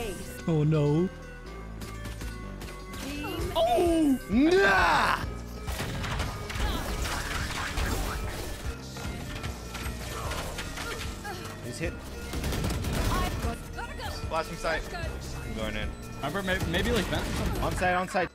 Ace. Oh no. Oh! Nah! He's hit. Flashing sight. I'm going in. Remember, maybe like vent or something? On site, on site.